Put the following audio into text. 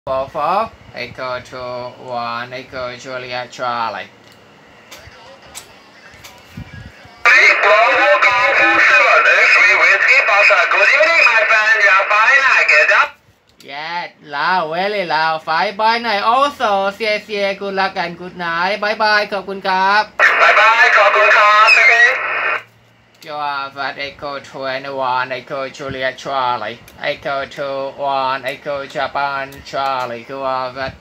44, Echo 21, Echo Juliet Charlie. Good evening, my friend. You're fine. I get up. Yeah, loud, very loud. 5 by night also. See, good luck and good night. Bye bye. ขอบคุณครับ Bye bye. ขอบคุณครับ Okay. You have at Echo 21, Echo Juliet Charlie. Echo 21, Echo Japan Charlie. You have at